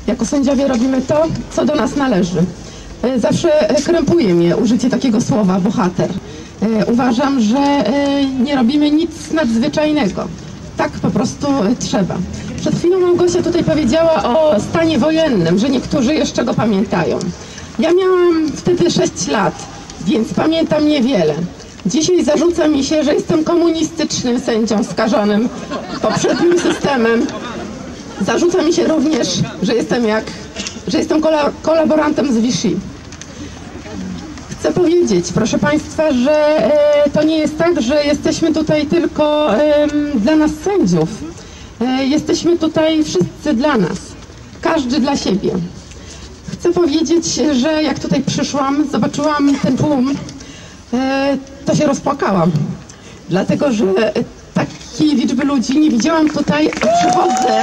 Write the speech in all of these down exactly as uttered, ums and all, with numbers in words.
jako sędziowie robimy to, co do nas należy. Zawsze krępuje mnie użycie takiego słowa bohater. Uważam, że nie robimy nic nadzwyczajnego. Tak po prostu trzeba. Przed chwilą Małgosia tutaj powiedziała o stanie wojennym, że niektórzy jeszcze go pamiętają. Ja miałam wtedy sześć lat, więc pamiętam niewiele. Dzisiaj zarzuca mi się, że jestem komunistycznym sędzią skażonym poprzednim systemem. Zarzuca mi się również, że jestem jak, że jestem kolaborantem z Vichy. Chcę powiedzieć, proszę Państwa, że e, to nie jest tak, że jesteśmy tutaj tylko e, dla nas sędziów. E, jesteśmy tutaj wszyscy dla nas. Każdy dla siebie. Chcę powiedzieć, że jak tutaj przyszłam, zobaczyłam ten tłum, e, to się rozpłakałam. Dlatego, że takiej liczby ludzi nie widziałam tutaj, a przychodzę.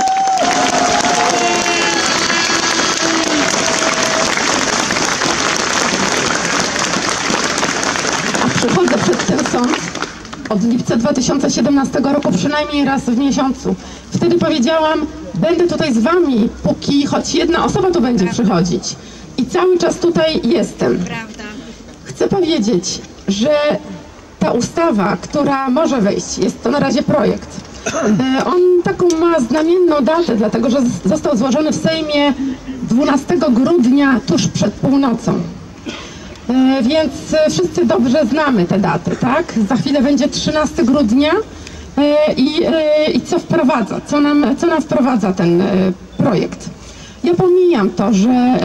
Przychodzę przed ten sąd od lipca dwa tysiące siedemnastego roku przynajmniej raz w miesiącu. Wtedy powiedziałam, będę tutaj z wami, póki choć jedna osoba tu będzie przychodzić. I cały czas tutaj jestem. Chcę powiedzieć, że ta ustawa, która może wejść, jest to na razie projekt. On taką ma znamienną datę, dlatego że został złożony w Sejmie dwunastego grudnia, tuż przed północą. Więc wszyscy dobrze znamy te daty, tak? Za chwilę będzie trzynastego grudnia i, i co wprowadza, co nam, co nam wprowadza ten projekt. Ja pomijam to, że,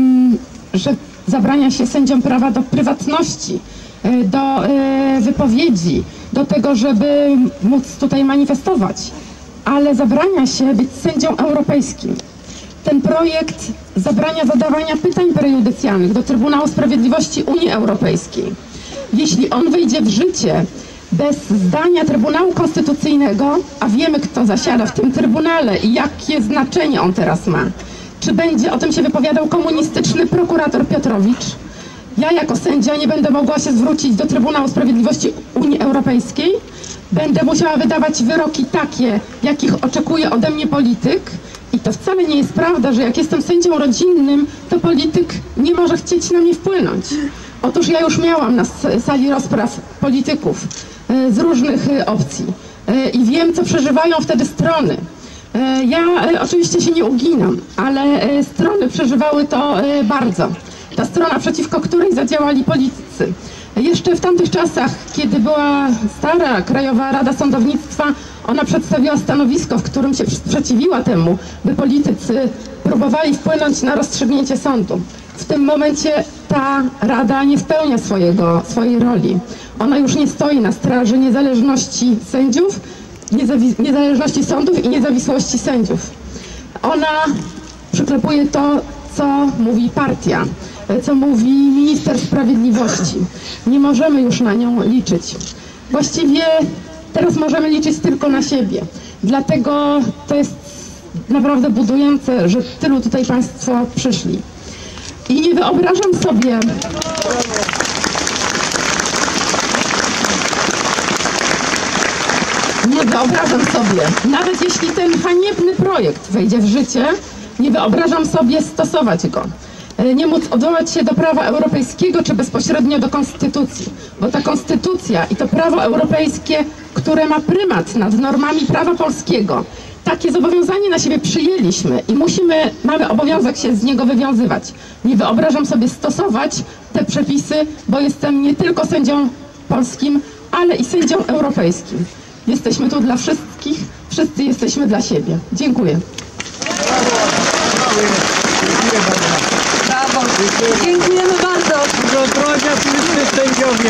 że zabrania się sędziom prawa do prywatności, do wypowiedzi, do tego, żeby móc tutaj manifestować, ale zabrania się być sędzią europejskim. Ten projekt zabrania zadawania pytań prejudycjalnych do Trybunału Sprawiedliwości Unii Europejskiej. Jeśli on wejdzie w życie bez zdania Trybunału Konstytucyjnego, a wiemy, kto zasiada w tym Trybunale i jakie znaczenie on teraz ma, czy będzie o tym się wypowiadał komunistyczny prokurator Piotrowicz, ja jako sędzia nie będę mogła się zwrócić do Trybunału Sprawiedliwości Unii Europejskiej, będę musiała wydawać wyroki takie, jakich oczekuje ode mnie polityk. I to wcale nie jest prawda, że jak jestem sędzią rodzinnym, to polityk nie może chcieć na mnie wpłynąć. Otóż ja już miałam na sali rozpraw polityków z różnych opcji i wiem, co przeżywają wtedy strony. Ja oczywiście się nie uginam, ale strony przeżywały to bardzo. Ta strona, przeciwko której zadziałali politycy. Jeszcze w tamtych czasach, kiedy była stara Krajowa Rada Sądownictwa, ona przedstawiła stanowisko, w którym się sprzeciwiła temu, by politycy próbowali wpłynąć na rozstrzygnięcie sądu. W tym momencie ta Rada nie spełnia swojego, swojej roli. Ona już nie stoi na straży niezależności sędziów, niezależności sądów i niezawisłości sędziów. Ona przyklepuje to, co mówi partia, co mówi minister sprawiedliwości. Nie możemy już na nią liczyć. Właściwie teraz możemy liczyć tylko na siebie. Dlatego to jest naprawdę budujące, że tylu tutaj Państwo przyszli. I nie wyobrażam sobie... Nie wyobrażam sobie, nawet jeśli ten haniebny projekt wejdzie w życie, nie wyobrażam sobie stosować go. Nie móc odwołać się do prawa europejskiego czy bezpośrednio do konstytucji, bo ta konstytucja i to prawo europejskie, które ma prymat nad normami prawa polskiego, takie zobowiązanie na siebie przyjęliśmy i musimy, mamy obowiązek się z niego wywiązywać. Nie wyobrażam sobie stosować te przepisy, bo jestem nie tylko sędzią polskim, ale i sędzią europejskim. Jesteśmy tu dla wszystkich, wszyscy jesteśmy dla siebie. Dziękuję. Brawo. Dziękujemy bardzo. Do zdrowia wszyscy sędziowie.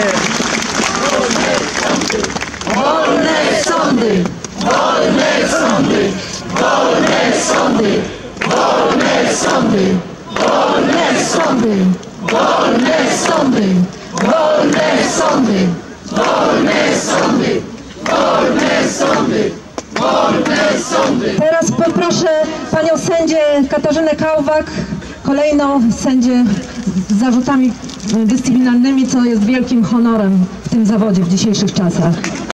Wolne sądy. Wolne sądy. Wolne sądy. Wolne sądy. Wolne sądy. Wolne sądy. Wolne sądy. Wolne sądy. Wolne sądy. Wolne sądy. Teraz poproszę panią sędzię Katarzynę Kałwak, kolejną sędzię z zarzutami dyscyplinarnymi, co jest wielkim honorem w tym zawodzie w dzisiejszych czasach.